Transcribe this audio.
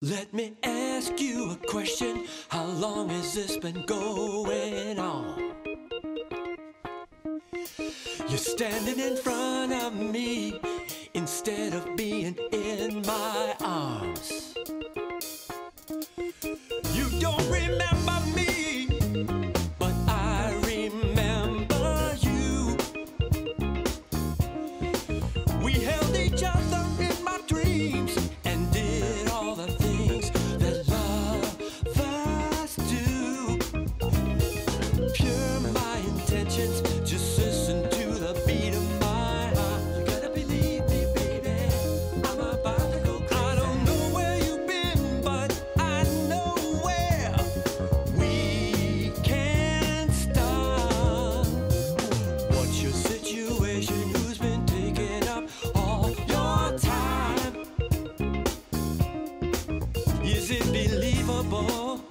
Let me ask you a question. How long has this been going on? You're standing in front of me instead of being in my arms. You don't remember me, but I remember you. We held each other in my dreams and did all the things that lovers do. Pure my intentions, just listen to the beat of my heart. You gotta believe me, baby, I'm about to go crazy. I don't know where you've been, but I know where we can start. What's your situation? Who's been taking up all your time? Is it believable?